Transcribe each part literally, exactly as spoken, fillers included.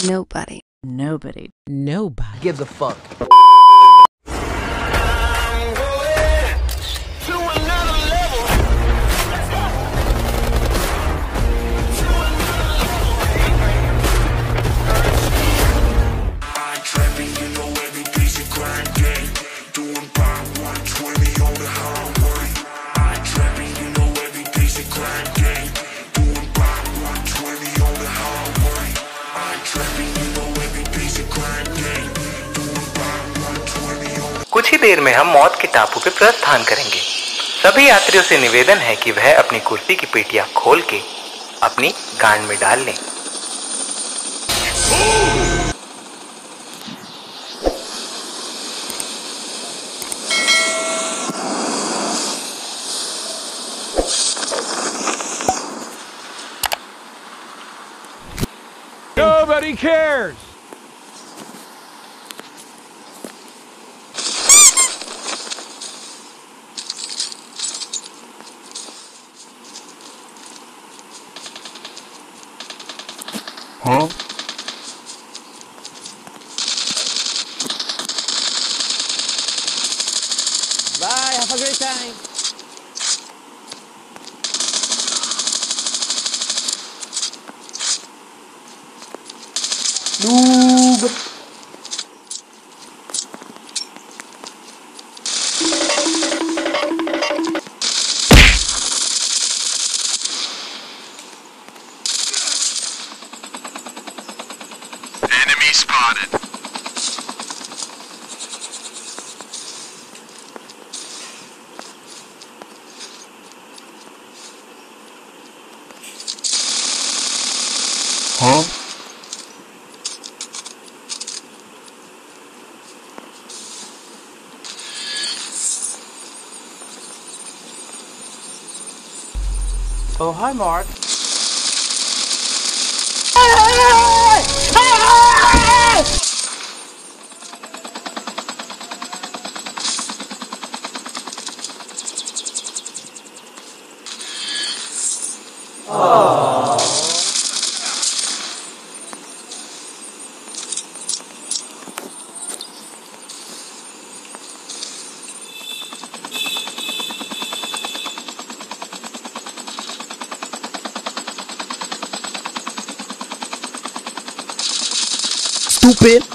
Nobody. Nobody. Nobody gives a fuck. कुछ ही देर में हम मौत के टापू पे प्रस्थान करेंगे। सभी यात्रियों से निवेदन है कि वह अपनी कुर्सी की पेटियां खोल के अपनी गांड में डाल लें। Nobody cares. Huh? Bye, have a great time. Noob. Enemy spotted. Huh? Oh, hi, Mark. Stupid.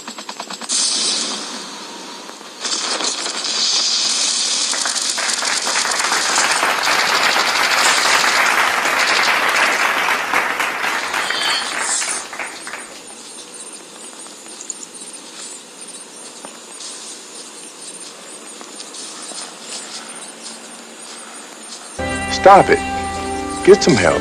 Stop it. Get some help.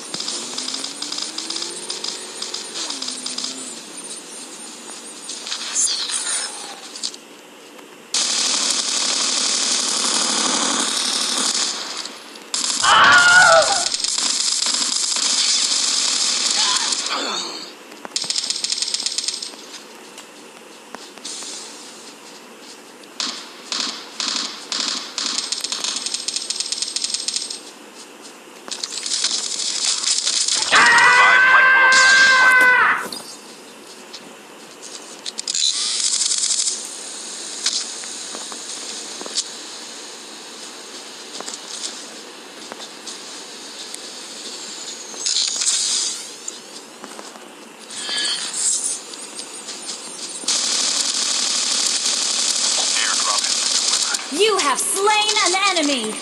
You have slain an enemy!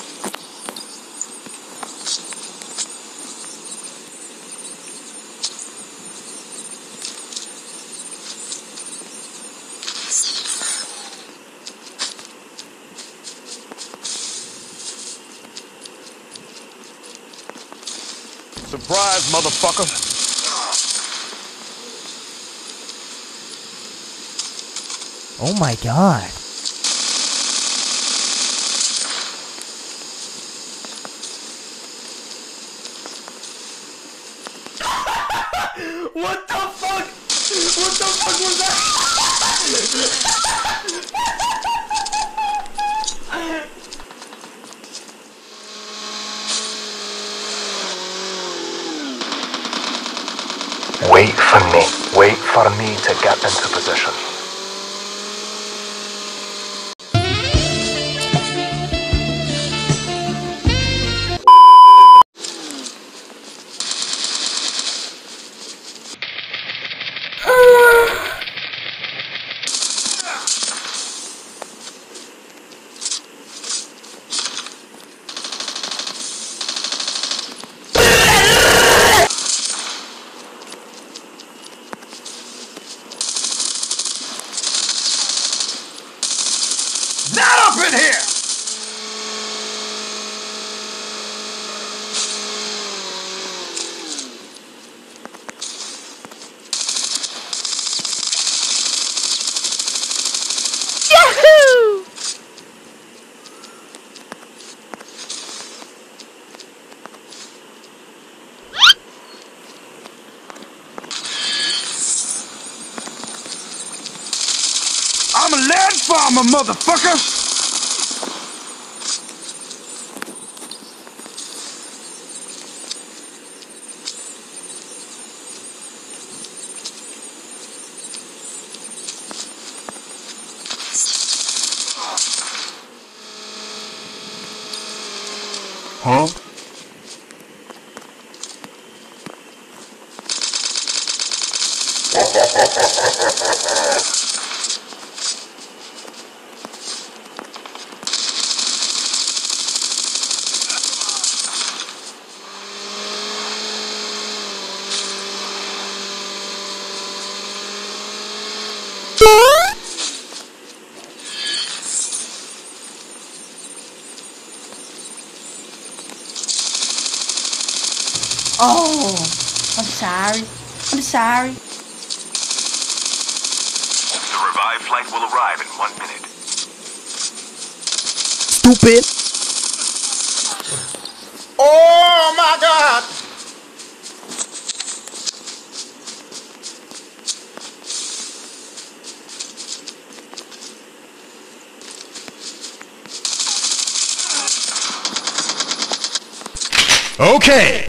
Surprise, motherfucker. Oh my god. What the fuck? What the fuck was that? Wait for me. Wait for me to get into position. I'm a land farmer, motherfucker! Huh? Oh, I'm sorry. I'm sorry. The revived flight will arrive in one minute. Stupid. Oh my god! Okay.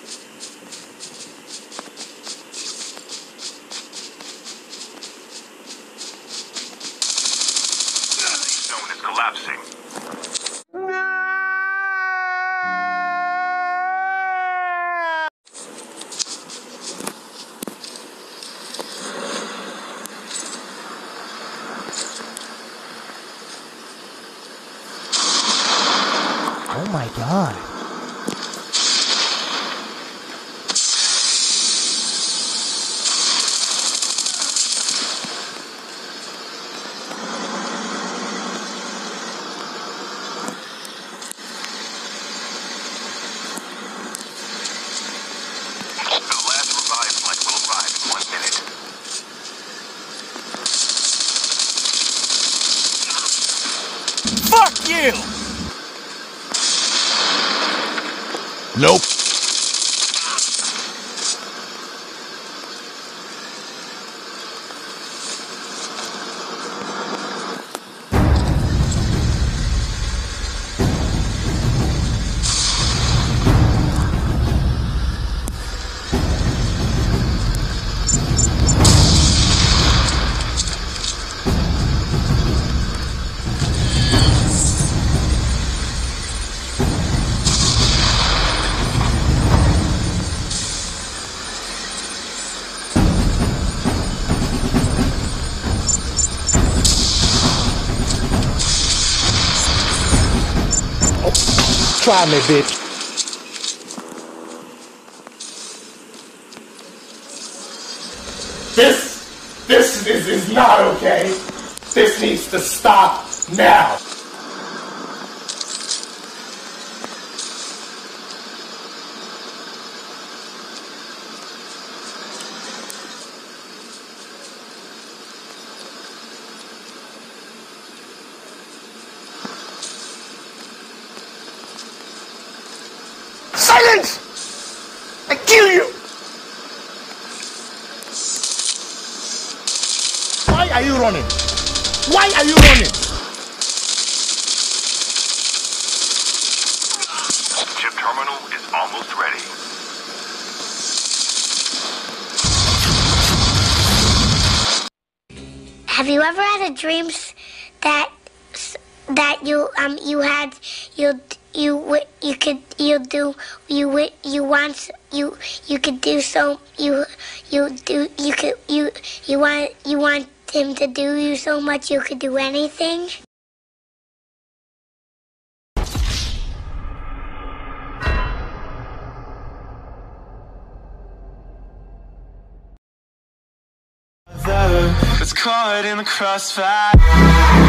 Zone is collapsing. Oh my god. Fuck you! Nope. Try me, bitch. This, this is, is not okay. This needs to stop now. Silence! I kill you! Why are you running? Why are you running? Chip terminal is almost ready. Have you ever had a dream that that you um you had you you you could you do you you want you you could do so you you do you could you you want you want him to do you so much you could do anything? It's caught in the crossfire.